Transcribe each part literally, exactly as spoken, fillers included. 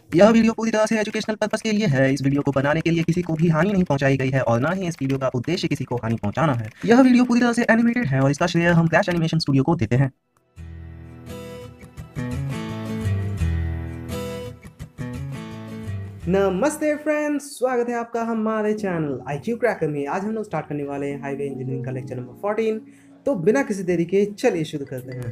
यह वीडियो पूरी तरह से एजुकेशनल पर्पस के लिए है। इस वीडियो को बनाने के लिए किसी को भी हानि नहीं पहुंचाई गई है और ना ही इस वीडियो का उद्देश्य किसी को हानि पहुंचाना है। यह वीडियो पूरी तरह से एनिमेटेड है और इसका श्रेय हम फ्लैश एनिमेशन स्टूडियो को देते हैं। नमस्ते फ्रेंड्स, स्वागत है आपका हमारे चैनल आई क्यू क्रैकर में। आज हम लोग स्टार्ट करने वाले हैं हाईवे इंजीनियरिंग का लेक्चर नंबर फोर्टीन। तो बिना किसी देरी के चलिए शुरू करते हैं।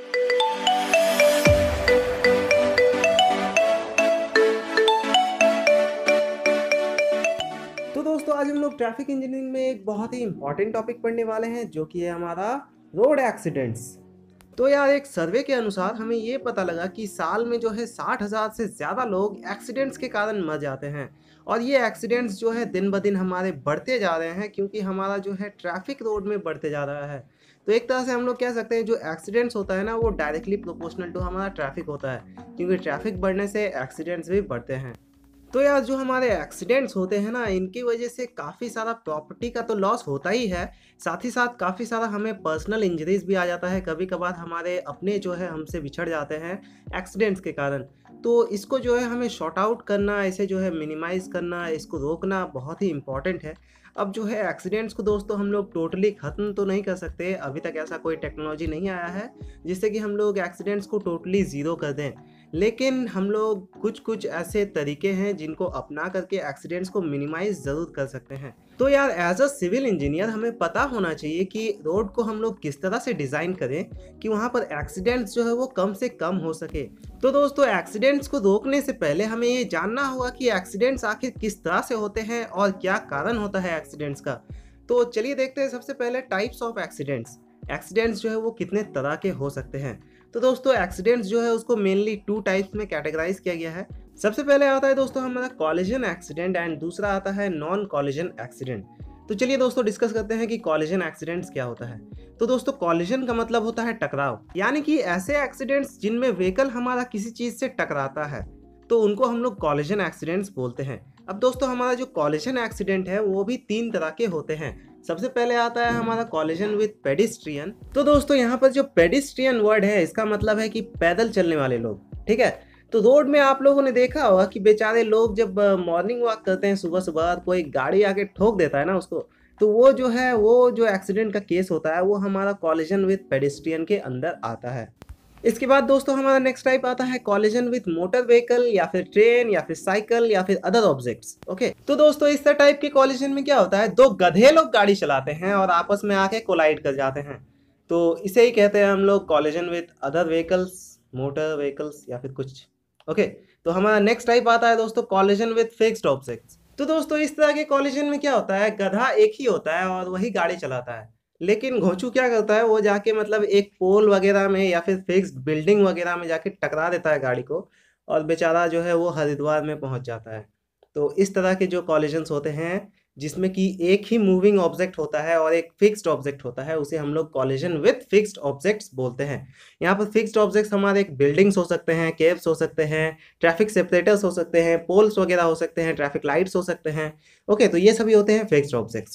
तो दोस्तों, आज हम लोग ट्रैफिक इंजीनियरिंग में एक बहुत ही इंपॉर्टेंट टॉपिक पढ़ने वाले हैं, जो कि है हमारा रोड एक्सीडेंट्स। तो यार, एक सर्वे के अनुसार हमें ये पता लगा कि साल में जो है साठ हज़ार से ज़्यादा लोग एक्सीडेंट्स के कारण मर जाते हैं। और ये एक्सीडेंट्स जो है दिन ब दिन हमारे बढ़ते जा रहे हैं, क्योंकि हमारा जो है ट्रैफिक रोड में बढ़ते जा रहा है। तो एक तरह से हम लोग कह सकते हैं जो एक्सीडेंट्स होता है ना, वो डायरेक्टली प्रोपोर्शनल टू हमारा ट्रैफिक होता है, क्योंकि ट्रैफिक बढ़ने से एक्सीडेंट्स भी बढ़ते हैं। तो यार, जो हमारे एक्सीडेंट्स होते हैं ना, इनकी वजह से काफ़ी सारा प्रॉपर्टी का तो लॉस होता ही है, साथ ही साथ काफ़ी सारा हमें पर्सनल इंजरीज भी आ जाता है। कभी कभार हमारे अपने जो है हमसे बिछड़ जाते हैं एक्सीडेंट्स के कारण। तो इसको जो है हमें शॉर्ट आउट करना, इसे जो है मिनिमाइज़ करना, इसको रोकना बहुत ही इम्पॉर्टेंट है। अब जो है एक्सीडेंट्स को दोस्तों हम लोग टोटली ख़त्म तो नहीं कर सकते, अभी तक ऐसा कोई टेक्नोलॉजी नहीं आया है जिससे कि हम लोग एक्सीडेंट्स को टोटली ज़ीरो कर दें। लेकिन हम लोग कुछ कुछ ऐसे तरीके हैं जिनको अपना करके एक्सीडेंट्स को मिनिमाइज ज़रूर कर सकते हैं। तो यार, एज अ सिविल इंजीनियर हमें पता होना चाहिए कि रोड को हम लोग किस तरह से डिज़ाइन करें कि वहाँ पर एक्सीडेंट्स जो है वो कम से कम हो सके। तो दोस्तों, एक्सीडेंट्स को रोकने से पहले हमें ये जानना होगा कि एक्सीडेंट्स आखिर किस तरह से होते हैं और क्या कारण होता है एक्सीडेंट्स का। तो चलिए देखते हैं सबसे पहले टाइप्स ऑफ एक्सीडेंट्स। एक्सीडेंट्स जो है वो कितने तरह के हो सकते हैं। तो दोस्तों, एक्सीडेंट्स जो है उसको मेनली टू टाइप्स में कैटेगराइज किया गया है। सबसे पहले आता है दोस्तों हमारा कॉलिजन एक्सीडेंट एंड दूसरा आता है नॉन कॉलिजन एक्सीडेंट। तो चलिए दोस्तों डिस्कस करते हैं कि कॉलिजन एक्सीडेंट्स क्या होता है। तो दोस्तों, कॉलिजन का मतलब होता है टकराव, यानी कि ऐसे एक्सीडेंट्स जिनमें व्हीकल हमारा किसी चीज से टकराता है, तो उनको हम लोग कॉलिजन एक्सीडेंट्स बोलते हैं। अब दोस्तों, हमारा जो कॉलिजन एक्सीडेंट है वो भी तीन तरह के होते हैं। सबसे पहले आता है हमारा कॉलिजन विद पेडिस्ट्रियन। तो दोस्तों, यहाँ पर जो पेडिस्ट्रियन वर्ड है, इसका मतलब है कि पैदल चलने वाले लोग, ठीक है। तो रोड में आप लोगों ने देखा होगा कि बेचारे लोग जब मॉर्निंग वॉक करते हैं सुबह सुबह, कोई गाड़ी आके ठोक देता है ना उसको, तो वो जो है वो जो एक्सीडेंट का केस होता है वो हमारा कॉलिजन विद पेडिस्ट्रियन के अंदर आता है। इसके बाद दोस्तों हमारा नेक्स्ट टाइप आता है कॉलिजन विद मोटर व्हीकल, या फिर ट्रेन, या फिर साइकिल, या फिर अदर ऑब्जेक्ट्स। ओके, तो दोस्तों इस टाइप के कॉलिजन में क्या होता है, दो गधे लोग गाड़ी चलाते हैं और आपस में आके कोलाइड कर जाते हैं। तो इसे ही कहते हैं हम लोग collision with other vehicles, motor vehicles, या फिर कुछ। ओके, तो हमारा नेक्स्ट टाइप आता है दोस्तों कॉलिजन विद फिक्स्ड ऑब्जेक्ट्स। तो दोस्तों इस तरह के कॉलिजन में क्या होता है, गधा एक ही होता है और वही गाड़ी चलाता है, लेकिन घोंचू क्या करता है, वो जाके मतलब एक पोल वगैरह में या फिर फिक्स्ड बिल्डिंग वगैरह में जाके टकरा देता है गाड़ी को, और बेचारा जो है वो हरिद्वार में पहुंच जाता है। तो इस तरह के जो कॉलिजन्स होते हैं जिसमें कि एक ही मूविंग ऑब्जेक्ट होता है और एक फिक्स्ड ऑब्जेक्ट होता है, उसे हम लोग कॉलिजन विद फिक्स्ड ऑब्जेक्ट्स बोलते हैं। यहाँ पर फिक्स्ड ऑब्जेक्ट्स हमारे बिल्डिंग्स हो सकते हैं, केव्स हो सकते हैं, ट्रैफिक सेपरेटर्स हो सकते हैं, पोल्स वगैरह हो सकते हैं, ट्रैफिक लाइट्स हो सकते हैं। ओके, तो ये सभी होते हैं फिक्स्ड ऑब्जेक्ट्स।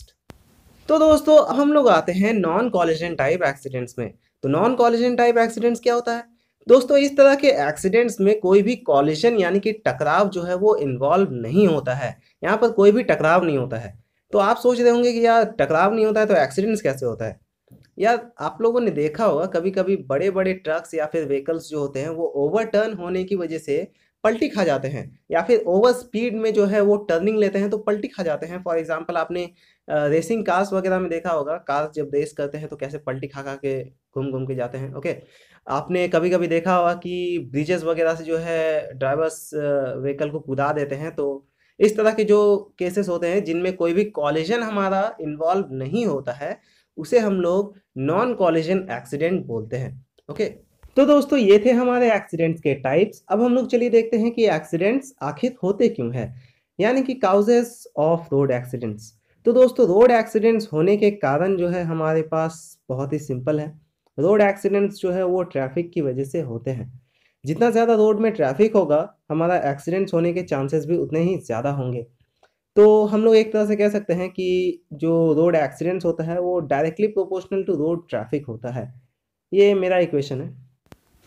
तो दोस्तों अब हम लोग आते हैं नॉन कॉलिजन टाइप एक्सीडेंट्स में। तो नॉन कॉलिजन टाइप एक्सीडेंट्स क्या होता है दोस्तों, इस तरह के एक्सीडेंट्स में कोई भी कॉलिजन यानी कि टकराव जो है वो इन्वॉल्व नहीं होता है। यहाँ पर कोई भी टकराव नहीं होता है। तो आप सोच रहे होंगे कि यार टकराव नहीं होता है तो एक्सीडेंट्स कैसे होता है। यार, आप लोगों ने देखा होगा कभी कभी बड़े बड़े ट्रक्स या फिर व्हीकल्स जो होते हैं वो ओवरटर्न होने की वजह से पलटी खा जाते हैं, या फिर ओवर स्पीड में जो है वो टर्निंग लेते हैं तो पलटी खा जाते हैं। फॉर एग्जांपल, आपने रेसिंग कार्स वगैरह में देखा होगा, कार्स जब रेस करते हैं तो कैसे पलटी खा खा के घूम घूम के जाते हैं। ओके, आपने कभी कभी देखा होगा कि ब्रिजेस वगैरह से जो है ड्राइवर्स व्हीकल को कूदा देते हैं। तो इस तरह के जो केसेस होते हैं जिनमें कोई भी कॉलिजन हमारा इन्वॉल्व नहीं होता है, उसे हम लोग नॉन कॉलिजन एक्सीडेंट बोलते हैं। ओके, तो दोस्तों ये थे हमारे एक्सीडेंट्स के टाइप्स। अब हम लोग चलिए देखते हैं कि एक्सीडेंट्स आखिर होते क्यों हैं, यानी कि काउजेस ऑफ रोड एक्सीडेंट्स। तो दोस्तों, रोड एक्सीडेंट्स होने के कारण जो है हमारे पास बहुत ही सिंपल है। रोड एक्सीडेंट्स जो है वो ट्रैफिक की वजह से होते हैं। जितना ज़्यादा रोड में ट्रैफिक होगा, हमारा एक्सीडेंट्स होने के चांसेस भी उतने ही ज़्यादा होंगे। तो हम लोग एक तरह से कह सकते हैं कि जो रोड एक्सीडेंट्स होता है वो directly proportional to road traffic होता है। ये मेरा इक्वेशन है।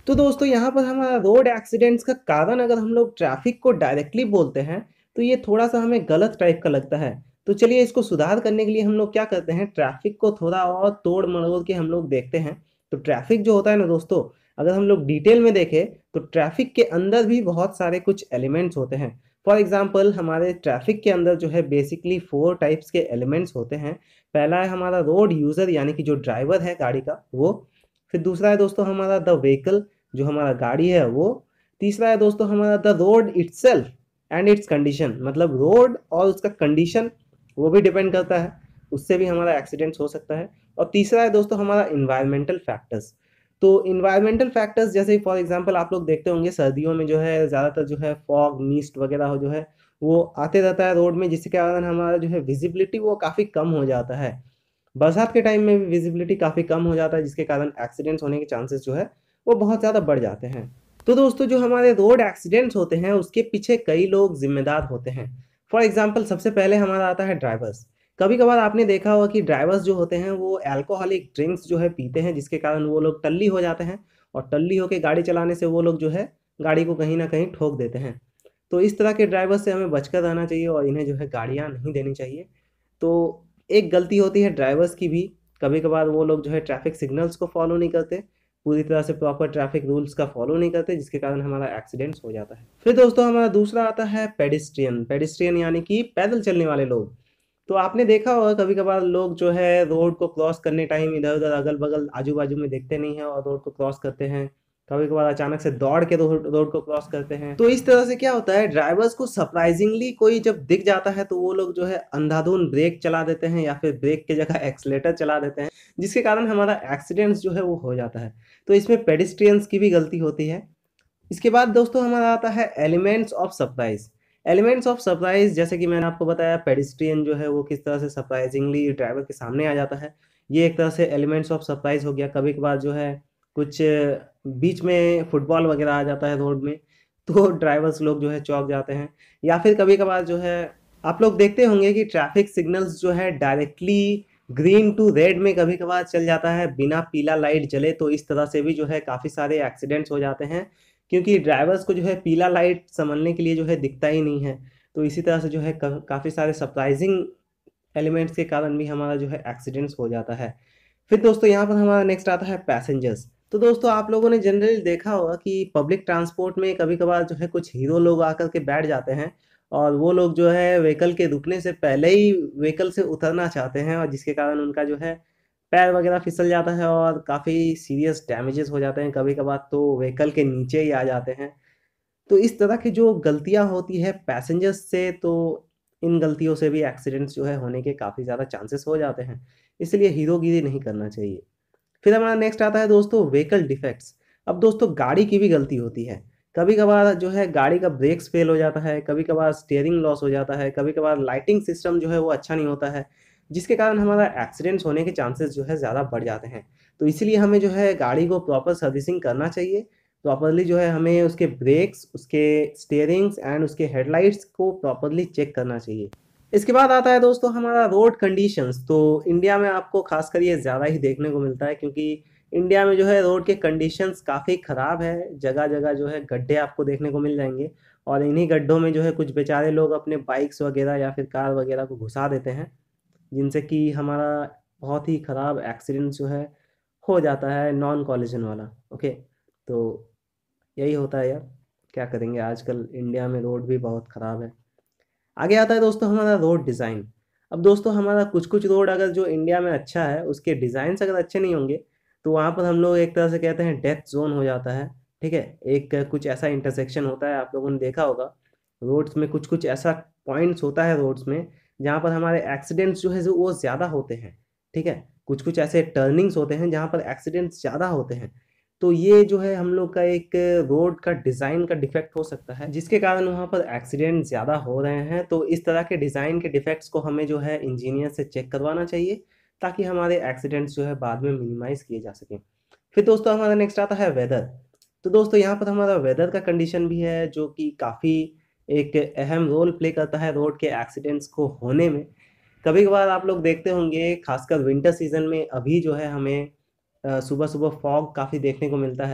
तो दोस्तों यहाँ पर हमारा रोड एक्सीडेंट्स का कारण अगर हम लोग ट्रैफिक को डायरेक्टली बोलते हैं तो ये थोड़ा सा हमें गलत टाइप का लगता है। तो चलिए इसको सुधार करने के लिए हम लोग क्या करते हैं, ट्रैफिक को थोड़ा और तोड़ मरोड़ के हम लोग देखते हैं। तो ट्रैफिक जो होता है ना दोस्तों, अगर हम लोग डिटेल में देखें तो ट्रैफिक के अंदर भी बहुत सारे कुछ एलिमेंट्स होते हैं। फॉर एग्जाम्पल हमारे ट्रैफिक के अंदर जो है बेसिकली फोर टाइप्स के एलिमेंट्स होते हैं। पहला है हमारा रोड यूज़र यानी कि जो ड्राइवर है गाड़ी का वो। फिर दूसरा है दोस्तों हमारा द व्हीकल, जो हमारा गाड़ी है वो। तीसरा है दोस्तों हमारा the road itself and its condition, मतलब रोड और उसका कंडीशन वो भी डिपेंड करता है, उससे भी हमारा एक्सीडेंट्स हो सकता है। और तीसरा है दोस्तों हमारा इन्वायरमेंटल फैक्टर्स। तो इन्वायरमेंटल फैक्टर्स जैसे फॉर एग्जांपल आप लोग देखते होंगे सर्दियों में जो है ज़्यादातर जो है फॉग मिस्ट वगैरह हो जो है वो आते रहता है रोड में, जिसके कारण हमारा जो है विजिबिलिटी वो काफ़ी कम हो जाता है। बरसात के टाइम में भी विजिबिलिटी काफ़ी कम हो जाता है, जिसके कारण एक्सीडेंट्स होने के चांसेस जो है वो बहुत ज़्यादा बढ़ जाते हैं। तो दोस्तों जो हमारे रोड एक्सीडेंट्स होते हैं उसके पीछे कई लोग जिम्मेदार होते हैं। फॉर एग्जांपल सबसे पहले हमारा आता है ड्राइवर्स। कभी कभार आपने देखा होगा कि ड्राइवर्स जो होते हैं वो अल्कोहलिक ड्रिंक्स जो है पीते हैं, जिसके कारण वो लोग टल्ली हो जाते हैं और टल्ली होकर गाड़ी चलाने से वो लोग जो है गाड़ी को कहीं ना कहीं ठोक देते हैं। तो इस तरह के ड्राइवर्स से हमें बचकर रहना चाहिए और इन्हें जो है गाड़ियाँ नहीं देनी चाहिए। तो एक गलती होती है ड्राइवर्स की भी, कभी कभार वो लोग जो है ट्रैफिक सिग्नल्स को फॉलो नहीं करते, पूरी तरह से प्रॉपर ट्रैफिक रूल्स का फॉलो नहीं करते, जिसके कारण हमारा एक्सीडेंट्स हो जाता है। फिर दोस्तों हमारा दूसरा आता है पेडिस्ट्रियन। पेडिस्ट्रियन यानी कि पैदल चलने वाले लोग। तो आपने देखा होगा कभी कभार लोग जो है रोड को क्रॉस करने टाइम इधर उधर अगल बगल आजू बाजू में देखते नहीं है और रोड को क्रॉस करते हैं। कभी कभार अचानक से दौड़ के रोड रोड को क्रॉस करते हैं। तो इस तरह से क्या होता है, ड्राइवर्स को सरप्राइजिंगली कोई जब दिख जाता है तो वो लोग जो है अंधाधुंध ब्रेक चला देते हैं या फिर ब्रेक की जगह एक्सीलेटर चला देते हैं, जिसके कारण हमारा एक्सीडेंट्स जो है वो हो जाता है। तो इसमें पेडिस्ट्रियंस की भी गलती होती है। इसके बाद दोस्तों हमारा आता है elements of surprise. Elements of surprise जैसे कि मैंने आपको बताया पेडिस्ट्रियन जो है वो किस तरह से सरप्राइजिंगली ड्राइवर के सामने आ जाता है, ये एक तरह से एलिमेंट्स ऑफ सरप्राइज हो गया। कभी कभार जो है कुछ बीच में फुटबॉल वगैरह आ जाता है रोड में तो ड्राइवर्स लोग जो है चौंक जाते हैं। या फिर कभी कभार जो है आप लोग देखते होंगे कि ट्रैफिक सिग्नल्स जो है डायरेक्टली ग्रीन टू रेड में कभी कभार चल जाता है बिना पीला लाइट जले, तो इस तरह से भी जो है काफ़ी सारे एक्सीडेंट्स हो जाते हैं, क्योंकि ड्राइवर्स को जो है पीला लाइट संभलने के लिए जो है दिखता ही नहीं है। तो इसी तरह से जो है काफ़ी सारे सरप्राइजिंग एलिमेंट्स के कारण भी हमारा जो है एक्सीडेंट्स हो जाता है। फिर दोस्तों यहाँ पर हमारा नेक्स्ट आता है पैसेंजर्स। तो दोस्तों आप लोगों ने जनरली देखा होगा कि पब्लिक ट्रांसपोर्ट में कभी कभार जो है कुछ हीरो लोग आकर के बैठ जाते हैं और वो लोग जो है व्हीकल के रुकने से पहले ही व्हीकल से उतरना चाहते हैं, और जिसके कारण उनका जो है पैर वगैरह फिसल जाता है और काफ़ी सीरियस डैमेजेस हो जाते हैं। कभी कभार तो व्हीकल के नीचे ही आ जाते हैं। तो इस तरह की जो गलतियां होती है पैसेंजर्स से, तो इन गलतियों से भी एक्सीडेंट्स जो है होने के काफ़ी ज़्यादा चांसेस हो जाते हैं, इसलिए हीरोगिरी नहीं करना चाहिए। फिर हमारा नेक्स्ट आता है दोस्तों व्हीकल डिफेक्ट्स। अब दोस्तों गाड़ी की भी गलती होती है। कभी कभार जो है गाड़ी का ब्रेक्स फेल हो जाता है, कभी कभार स्टीयरिंग लॉस हो जाता है, कभी कभार लाइटिंग सिस्टम जो है वो अच्छा नहीं होता है, जिसके कारण हमारा एक्सीडेंट्स होने के चांसेस जो है ज़्यादा बढ़ जाते हैं। तो इसीलिए हमें जो है गाड़ी को प्रॉपर सर्विसिंग करना चाहिए। प्रॉपरली जो है हमें उसके ब्रेक्स, उसके स्टीयरिंग्स एंड उसके हेडलाइट्स को प्रॉपरली चेक करना चाहिए। इसके बाद आता है दोस्तों हमारा रोड कंडीशंस। तो इंडिया में आपको खासकर ये ज़्यादा ही देखने को मिलता है, क्योंकि इंडिया में जो है रोड के कंडीशंस काफ़ी ख़राब है। जगह जगह जो है गड्ढे आपको देखने को मिल जाएंगे और इन्हीं गड्ढों में जो है कुछ बेचारे लोग अपने बाइक्स वगैरह या फिर कार वगैरह को घुसा देते हैं, जिनसे कि हमारा बहुत ही ख़राब एक्सीडेंट जो है हो जाता है नॉन कॉलिजन वाला। ओके, तो यही होता है यार, क्या करेंगे, आजकल इंडिया में रोड भी बहुत ख़राब है। आगे आता है दोस्तों हमारा रोड डिज़ाइन। अब दोस्तों हमारा कुछ कुछ रोड अगर जो इंडिया में अच्छा है उसके डिज़ाइंस अगर अच्छे नहीं होंगे तो वहाँ पर हम लोग एक तरह से कहते हैं डेथ जोन हो जाता है। ठीक है, एक कुछ ऐसा इंटरसेक्शन होता है, आप लोगों ने देखा होगा रोड्स में कुछ कुछ ऐसा पॉइंट्स होता है रोड्स में जहाँ पर हमारे एक्सीडेंट्स जो है जो वो ज़्यादा होते हैं। ठीक है, कुछ कुछ ऐसे टर्निंग्स होते हैं जहाँ पर एक्सीडेंट्स ज़्यादा होते हैं। तो ये जो है हम लोग का एक रोड का डिज़ाइन का डिफेक्ट हो सकता है, जिसके कारण वहाँ पर एक्सीडेंट ज़्यादा हो रहे हैं। तो इस तरह के डिज़ाइन के डिफेक्ट्स को हमें जो है इंजीनियर से चेक करवाना चाहिए, ताकि हमारे एक्सीडेंट्स जो है बाद में मिनिमाइज़ किए जा सकें। फिर दोस्तों हमारा नेक्स्ट आता है वेदर। तो दोस्तों यहाँ पर हमारा वेदर का कंडीशन भी है, जो कि काफ़ी एक अहम रोल प्ले करता है रोड के एक्सीडेंट्स को होने में। कभी कभार आप लोग देखते होंगे खासकर विंटर सीजन में अभी जो है हमें सुबह सुबह फॉग काफ़ी देखने को मिलता है,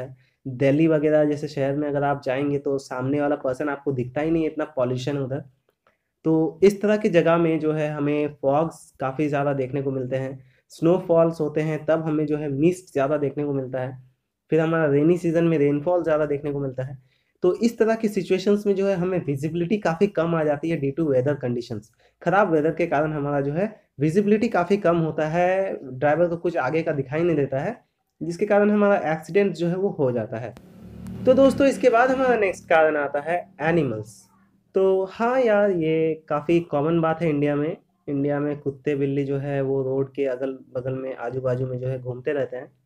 दिल्ली वगैरह जैसे शहर में अगर आप जाएंगे तो सामने वाला पर्सन आपको दिखता ही नहीं है, इतना पॉल्यूशन उधर। तो इस तरह की जगह में जो है हमें फॉग्स काफ़ी ज़्यादा देखने को मिलते हैं, स्नोफॉल्स होते हैं तब हमें जो है मिस्ट ज़्यादा देखने को मिलता है, फिर हमारा रेनी सीजन में रेनफॉल ज़्यादा देखने को मिलता है। तो इस तरह की सिचुएशंस में जो है हमें विजिबिलिटी काफ़ी कम आ जाती है ड्यू टू वेदर कंडीशंस। खराब वेदर के कारण हमारा जो है विजिबिलिटी काफ़ी कम होता है, ड्राइवर को कुछ आगे का दिखाई नहीं देता है, जिसके कारण हमारा एक्सीडेंट जो है वो हो जाता है। तो दोस्तों इसके बाद हमारा नेक्स्ट कारण आता है एनिमल्स। तो हाँ यार, ये काफ़ी कॉमन बात है इंडिया में। इंडिया में कुत्ते बिल्ली जो है वो रोड के अगल बगल में आजू बाजू में जो है घूमते रहते हैं,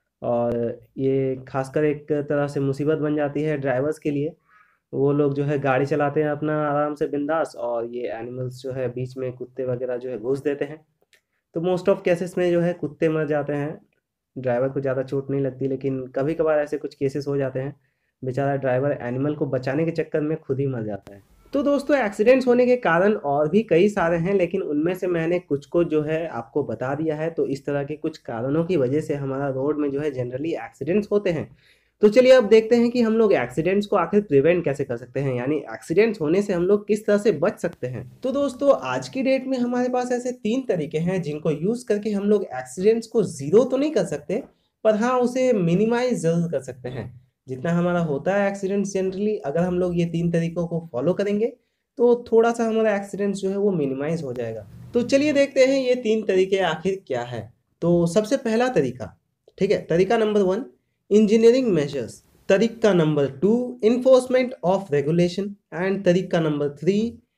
और ये खासकर एक तरह से मुसीबत बन जाती है ड्राइवर्स के लिए। वो लोग जो है गाड़ी चलाते हैं अपना आराम से बिंदास, और ये एनिमल्स जो है बीच में कुत्ते वगैरह जो है घुस देते हैं। तो मोस्ट ऑफ केसेस में जो है कुत्ते मर जाते हैं, ड्राइवर को ज़्यादा चोट नहीं लगती, लेकिन कभी कभार ऐसे कुछ केसेस हो जाते हैं, बेचारा ड्राइवर एनिमल को बचाने के चक्कर में खुद ही मर जाता है। तो दोस्तों एक्सीडेंट्स होने के कारण और भी कई सारे हैं, लेकिन उनमें से मैंने कुछ को जो है आपको बता दिया है। तो इस तरह के कुछ कारणों की वजह से हमारा रोड में जो है जनरली एक्सीडेंट्स होते हैं। तो चलिए अब देखते हैं कि हम लोग एक्सीडेंट्स को आखिर प्रिवेंट कैसे कर सकते हैं, यानी एक्सीडेंट्स होने से हम लोग किस तरह से बच सकते हैं। तो दोस्तों आज की डेट में हमारे पास ऐसे तीन तरीके हैं जिनको यूज करके हम लोग एक्सीडेंट्स को जीरो तो नहीं कर सकते, पर हाँ उसे मिनिमाइज जरूर कर सकते हैं। जितना हमारा होता है एक्सीडेंट्स जनरली, अगर हम लोग ये तीन तरीकों को फॉलो करेंगे तो थोड़ा सा हमारा एक्सीडेंट्स जो है वो मिनिमाइज हो जाएगा। तो चलिए देखते हैं ये तीन तरीके आखिर क्या है। तो सबसे पहला तरीका, ठीक है, तरीका नंबर वन, इंजीनियरिंग मेजर्स। तरीका number two, enforcement of regulation. And तरीका number three,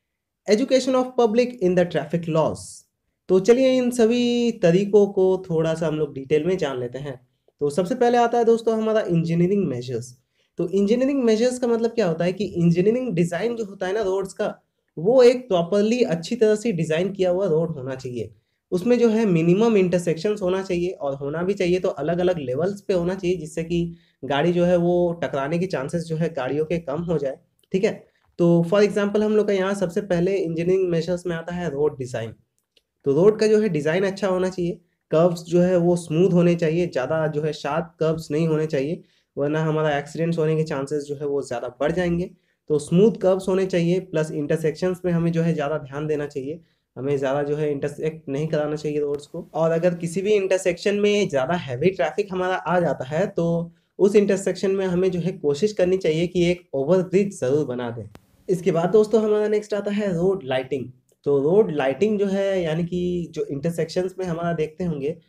education of public in the traffic laws. तो चलिए इन सभी तरीकों को थोड़ा सा हम लोग डिटेल में जान लेते हैं। तो सबसे पहले आता है दोस्तों हमारा इंजीनियरिंग मेजर्स। तो इंजीनियरिंग मेजर्स का मतलब क्या होता है कि इंजीनियरिंग डिज़ाइन जो होता है ना रोड्स का, वो एक प्रॉपरली अच्छी तरह से डिज़ाइन किया हुआ रोड होना चाहिए। उसमें जो है मिनिमम इंटरसेक्शंस होना चाहिए, और होना भी चाहिए तो अलग अलग लेवल्स पे होना चाहिए, जिससे कि गाड़ी जो है वो टकराने के चांसेस जो है गाड़ियों के कम हो जाए। ठीक है, तो फॉर एग्जांपल हम लोग का यहाँ सबसे पहले इंजीनियरिंग मेजर्स में आता है रोड डिज़ाइन। तो रोड का जो है डिज़ाइन अच्छा होना चाहिए, कर्व्स जो है वो स्मूथ होने चाहिए, ज़्यादा जो है शार्प कर्व्स नहीं होने चाहिए, वरना हमारा एक्सीडेंट्स होने के चांसेस जो है वो ज़्यादा बढ़ जाएंगे। तो स्मूथ कर्व्स होने चाहिए, प्लस इंटरसेक्शंस में हमें जो है ज़्यादा ध्यान देना चाहिए, हमें ज़्यादा जो है इंटरसेक्ट नहीं कराना चाहिए रोड्स को। और अगर किसी भी इंटरसेक्शन में ज़्यादा हैवी ट्रैफिक हमारा आ जाता है तो उस इंटरसेक्शन में हमें जो है कोशिश करनी चाहिए कि एक ओवर ब्रिज ज़रूर बना दें। इसके बाद दोस्तों हमारा नेक्स्ट आता है रोड लाइटिंग। तो रोड लाइटिंग जो है, यानी कि जो इंटरसेक्शंस में हमारा देखते होंगे अ,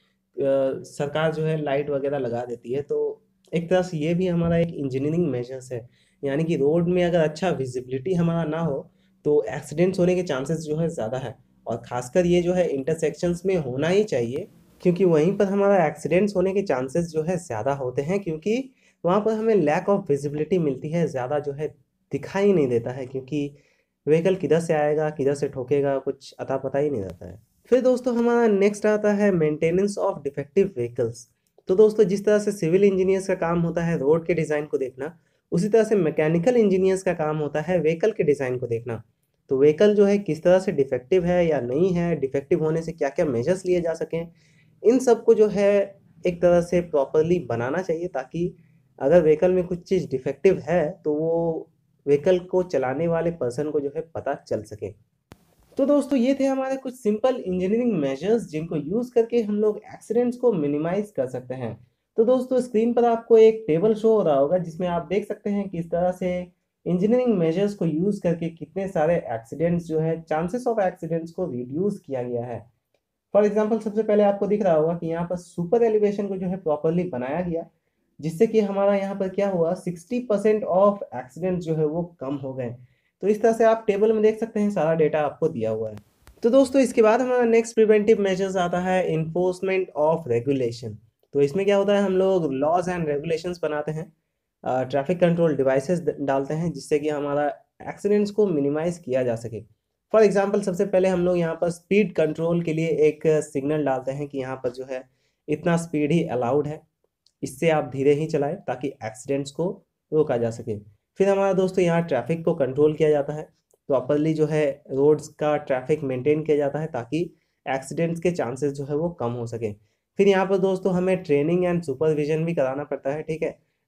सरकार जो है लाइट वगैरह लगा देती है, तो एक तरह से ये भी हमारा एक इंजीनियरिंग मेजर्स है। यानी कि रोड में अगर अच्छा विजिबिलिटी हमारा ना हो तो एक्सीडेंट्स होने के चांसेस जो है ज़्यादा है, और ख़ासकर ये जो है इंटरसेक्शंस में होना ही चाहिए, क्योंकि वहीं पर हमारा एक्सीडेंट्स होने के चांसेस जो है ज़्यादा होते हैं, क्योंकि वहाँ पर हमें लैक ऑफ विजिबिलिटी मिलती है, ज़्यादा जो है दिखाई नहीं देता है, क्योंकि व्हीकल किधर से आएगा किधर से ठोकेगा कुछ अता पता ही नहीं रहता है। फिर दोस्तों हमारा नेक्स्ट आता है मेंटेनेंस ऑफ डिफेक्टिव व्हीकल्स। तो दोस्तों जिस तरह से सिविल इंजीनियर्स का काम होता है रोड के डिज़ाइन को देखना, उसी तरह से मैकेनिकल इंजीनियर्स का काम होता है व्हीकल के डिज़ाइन को देखना। तो व्हीकल जो है किस तरह से डिफेक्टिव है या नहीं है, डिफेक्टिव होने से क्या क्या मेजर्स लिए जा सकें, इन सब को जो है एक तरह से प्रॉपरली बनाना चाहिए, ताकि अगर व्हीकल में कुछ चीज़ डिफेक्टिव है तो वो व्हीकल को चलाने वाले पर्सन को जो है पता चल सके। तो दोस्तों ये थे हमारे कुछ सिंपल इंजीनियरिंग मेजर्स जिनको यूज़ करके हम लोग एक्सीडेंट्स को मिनिमाइज कर सकते हैं। तो दोस्तों स्क्रीन पर आपको एक टेबल शो हो रहा होगा जिसमें आप देख सकते हैं कि इस तरह से इंजीनियरिंग मेजर्स को यूज़ करके कितने सारे एक्सीडेंट्स जो है, चांसेस ऑफ एक्सीडेंट्स को रिड्यूस किया गया है। फॉर एग्जाम्पल सबसे पहले आपको दिख रहा होगा कि यहाँ पर सुपर एलिवेशन को जो है प्रॉपरली बनाया गया, जिससे कि हमारा यहाँ पर क्या हुआ, सिक्सटी परसेंट ऑफ एक्सीडेंट जो है वो कम हो गए। तो इस तरह से आप टेबल में देख सकते हैं, सारा डेटा आपको दिया हुआ है। तो दोस्तों इसके बाद हमारा नेक्स्ट प्रिवेंटिव मेजर्स आता है इन्फोर्समेंट ऑफ रेगुलेशन। तो इसमें क्या होता है, हम लोग लॉज एंड रेगुलेशंस बनाते हैं, ट्रैफिक कंट्रोल डिवाइसेस डालते हैं, जिससे कि हमारा एक्सीडेंट्स को मिनिमाइज किया जा सके। फॉर एग्जाम्पल सबसे पहले हम लोग यहाँ पर स्पीड कंट्रोल के लिए एक सिग्नल डालते हैं कि यहाँ पर जो है इतना स्पीड ही अलाउड है, इससे आप धीरे ही चलाएं ताकि एक्सीडेंट्स को रोका जा सके। फिर हमारा दोस्तों यहाँ ट्रैफिक को कंट्रोल किया जाता है, प्रॉपरली जो है रोड्स का ट्रैफिक मेंटेन किया जाता है ताकि एक्सीडेंट्स के चांसेस जो है वो कम हो सके। फिर यहाँ पर दोस्तों हमें ट्रेनिंग एंड सुपरविजन भी कराना पड़ता है, ठीक है।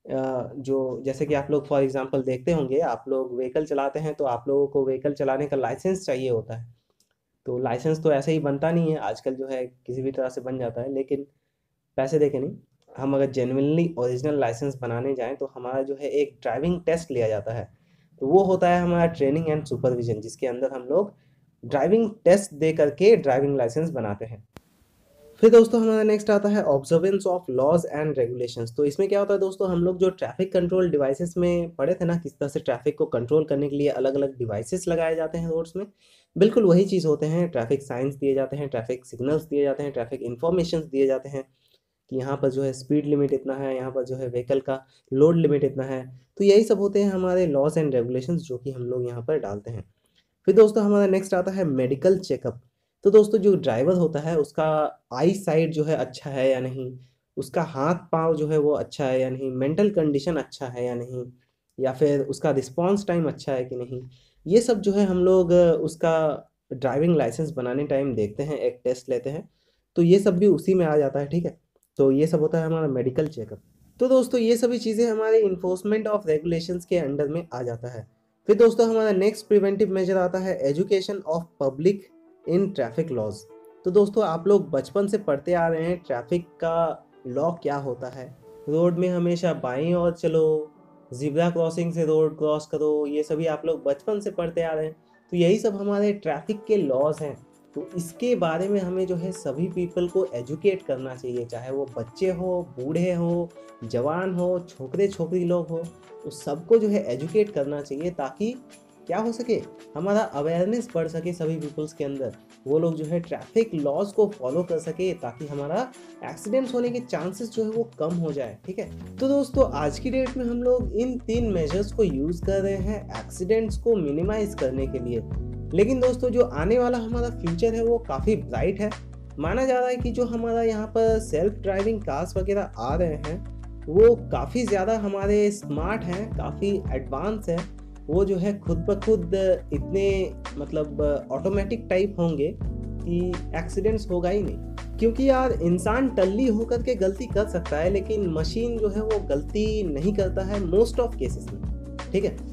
जो जैसे कि आप लोग फॉर एग्जांपल देखते होंगे, आप लोग व्हीकल चलाते हैं तो आप लोगों को व्हीकल चलाने का लाइसेंस चाहिए होता है। तो लाइसेंस तो ऐसे ही बनता नहीं है, आजकल जो है किसी भी तरह से बन जाता है, लेकिन पैसे दे के नहीं। हम अगर जेन्युइनली ओरिजिनल लाइसेंस बनाने जाएँ तो हमारा जो है एक ड्राइविंग टेस्ट लिया जाता है। तो वो होता है हमारा ट्रेनिंग एंड सुपरविज़न, जिसके अंदर हम लोग ड्राइविंग टेस्ट दे करके ड्राइविंग लाइसेंस बनाते हैं। फिर दोस्तों हमारा नेक्स्ट आता है observance of laws and regulations. तो इसमें क्या होता है दोस्तों, हम लोग जो ट्रैफिक कंट्रोल डिवाइसेस में पढ़े थे ना, किस तरह से ट्रैफिक को कंट्रोल करने के लिए अलग अलग डिवाइसेस लगाए जाते हैं रोड्स में, बिल्कुल वही चीज़ होते हैं। ट्रैफिक साइंस दिए जाते हैं, ट्रैफिक सिग्नल्स दिए जाते हैं, ट्रैफिक इन्फॉर्मेशन दिए जाते हैं कि यहाँ पर जो है स्पीड लिमिट इतना है, यहाँ पर जो है व्हीकल का लोड लिमिट इतना है। तो यही सब होते हैं हमारे लॉज एंड रेगुलेशंस जो कि हम लोग यहाँ पर डालते हैं। फिर दोस्तों हमारा नेक्स्ट आता है मेडिकल चेकअप। तो दोस्तों जो ड्राइवर होता है उसका आई साइट जो है अच्छा है या नहीं, उसका हाथ पाँव जो है वो अच्छा है या नहीं, मेंटल कंडीशन अच्छा है या नहीं, या फिर उसका रिस्पॉन्स टाइम अच्छा है कि नहीं, ये सब जो है हम लोग उसका ड्राइविंग लाइसेंस बनाने टाइम देखते हैं, एक टेस्ट लेते हैं। तो ये सब भी उसी में आ जाता है, ठीक है। तो ये सब होता है हमारा मेडिकल चेकअप। तो दोस्तों ये सभी चीज़ें हमारे इन्फोर्समेंट ऑफ रेगुलेशंस के अंडर में आ जाता है। फिर दोस्तों हमारा नेक्स्ट प्रिवेंटिव मेजर आता है education of public in traffic laws. तो दोस्तों आप लोग बचपन से पढ़ते आ रहे हैं ट्रैफिक का लॉ क्या होता है, रोड में हमेशा बाईं ओर चलो, ज़िब्रा क्रॉसिंग से रोड क्रॉस करो, ये सभी आप लोग बचपन से पढ़ते आ रहे हैं। तो यही सब हमारे ट्रैफिक के लॉज हैं। तो इसके बारे में हमें जो है सभी पीपल को एजुकेट करना चाहिए, चाहे वो बच्चे हो, बूढ़े हो, जवान हो, छोकरे छोकरी लोग हो, तो सबको जो है एजुकेट करना चाहिए, ताकि क्या हो सके, हमारा अवेयरनेस बढ़ सके सभी पीपल्स के अंदर, वो लोग जो है ट्रैफिक लॉज को फॉलो कर सके, ताकि हमारा एक्सीडेंट्स होने के चांसेस जो है वो कम हो जाए, ठीक है। तो दोस्तों आज की डेट में हम लोग इन तीन मेजर्स को यूज़ कर रहे हैं एक्सीडेंट्स को मिनिमाइज करने के लिए। लेकिन दोस्तों जो आने वाला हमारा फ्यूचर है वो काफ़ी ब्राइट है। माना जा रहा है कि जो हमारा यहाँ पर सेल्फ ड्राइविंग कार्स वगैरह आ रहे हैं वो काफ़ी ज़्यादा हमारे स्मार्ट हैं, काफ़ी एडवांस है। वो जो है खुद ब खुद इतने मतलब ऑटोमेटिक टाइप होंगे कि एक्सीडेंट्स होगा ही नहीं। क्योंकि यार इंसान टल्ली होकर के गलती कर सकता है, लेकिन मशीन जो है वो गलती नहीं करता है मोस्ट ऑफ केसेस में, ठीक है।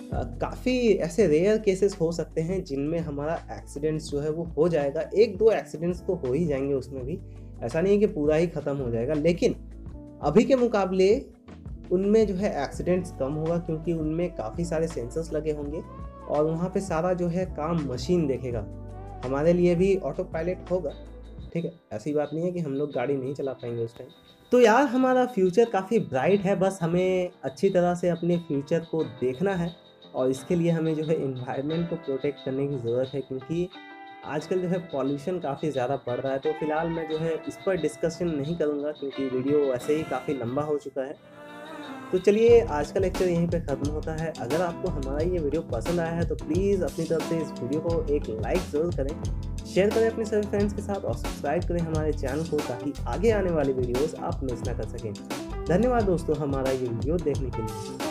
काफ़ी ऐसे रेयर केसेस हो सकते हैं जिनमें हमारा एक्सीडेंट्स जो है वो हो जाएगा, एक दो एक्सीडेंट्स तो हो ही जाएंगे उसमें भी, ऐसा नहीं है कि पूरा ही ख़त्म हो जाएगा। लेकिन अभी के मुकाबले उनमें जो है एक्सीडेंट्स कम होगा, क्योंकि उनमें काफ़ी सारे सेंसर्स लगे होंगे और वहाँ पे सारा जो है काम मशीन देखेगा। हमारे लिए भी ऑटो पायलट होगा, ठीक है। ऐसी बात नहीं है कि हम लोग गाड़ी नहीं चला पाएंगे उस टाइम। तो यार हमारा फ्यूचर काफ़ी ब्राइट है, बस हमें अच्छी तरह से अपने फ्यूचर को देखना है और इसके लिए हमें जो है एनवायरनमेंट को प्रोटेक्ट करने की ज़रूरत है, क्योंकि आजकल जो है पॉल्यूशन काफ़ी ज़्यादा बढ़ रहा है। तो फिलहाल मैं जो है इस पर डिस्कशन नहीं करूँगा, क्योंकि वीडियो वैसे ही काफ़ी लंबा हो चुका है। तो चलिए आज का लेक्चर यहीं पे ख़त्म होता है। अगर आपको हमारा ये वीडियो पसंद आया है तो प्लीज़ अपनी तरफ से इस वीडियो को एक लाइक ज़रूर करें, शेयर करें अपने सभी फ्रेंड्स के साथ और सब्सक्राइब करें हमारे चैनल को, ताकि आगे आने वाली वीडियोस आप मिस ना कर सकें। धन्यवाद दोस्तों हमारा ये वीडियो देखने के लिए।